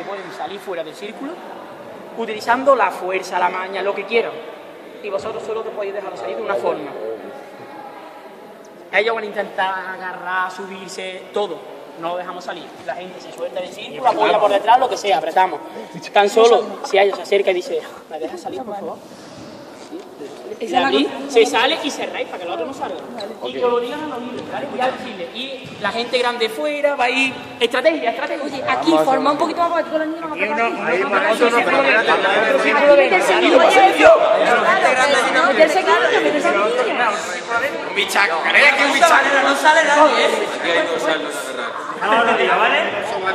pueden salir fuera del círculo utilizando la fuerza, la maña, lo que quieran. Y vosotros solo te podéis dejar salir de una forma. Ellos van a intentar agarrar, subirse, todo. No lo dejamos salir. La gente se suelta del círculo, apoya por detrás, lo que sea, apretamos. Tan solo si ella se acerca y dice, ¿me dejas salir, por favor? Y abrir, se sale y cerráis para que el otro no salga. Y que lo digan a los niños, ¿vale? Voy a decirle. Y la gente grande fuera va a ir. Estrategia. Oye, aquí forma un poquito más para que todos los niños no queden aquí. Un bichaco, ¿queréis aquí un bichaco? No sale nadie. No lo diga, ¿vale?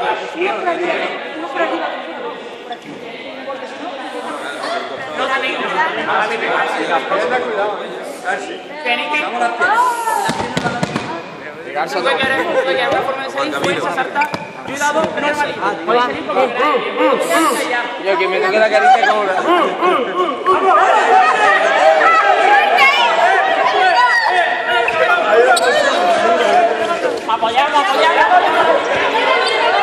Tenéis que... una forma de salir, fuerza, saltar, cuidado, normalito. Podéis salir porque Yo que me toque la carita cobra. apoyamos.